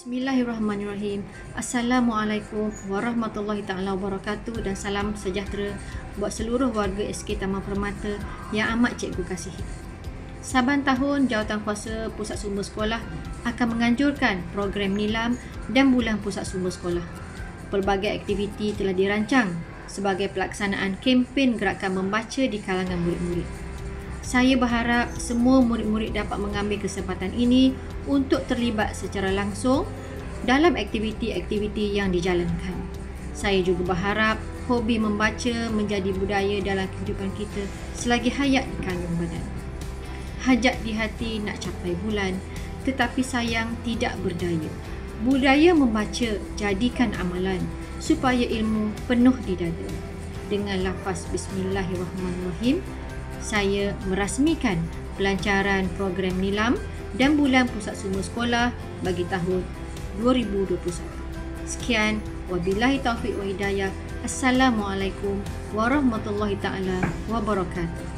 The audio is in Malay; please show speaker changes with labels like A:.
A: Bismillahirrahmanirrahim. Assalamualaikum warahmatullahi taala wabarakatuh dan salam sejahtera buat seluruh warga SK Taman Permata yang amat cikgu kasihi. Saban tahun Jawatankuasa Pusat Sumber Sekolah akan menganjurkan program NILAM dan Bulan Pusat Sumber Sekolah. Pelbagai aktiviti telah dirancang sebagai pelaksanaan kempen gerakan membaca di kalangan murid-murid. Saya berharap semua murid-murid dapat mengambil kesempatan ini untuk terlibat secara langsung dalam aktiviti-aktiviti yang dijalankan. Saya juga berharap hobi membaca menjadi budaya dalam kehidupan kita selagi hayat di kandung badan. Hajat di hati nak capai bulan, tetapi sayang tidak berdaya. Budaya membaca jadikan amalan supaya ilmu penuh di dada. Dengan lafaz Bismillahirrahmanirrahim, saya merasmikan pelancaran program NILAM dan Bulan Pusat Sumber Sekolah bagi tahun 2021. Sekian, wabillahi taufiq wa hidayah. Assalamualaikum warahmatullahi taala wabarakatuh.